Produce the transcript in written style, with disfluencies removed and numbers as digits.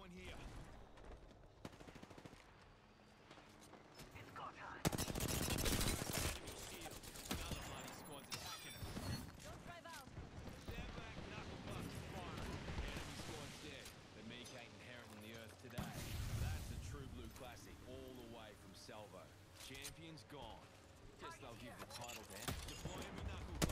going here. It's go time. Enemy shield. Another bloody squad's attacking us. Don't drive out. Stand back, knuckle busters fire. Enemy squad's dead. The meek ain't inheriting the earth today. That's a true blue classic all the way from Salvo. Champion's gone. Guess they'll give the title down. Deploy him, knuckle.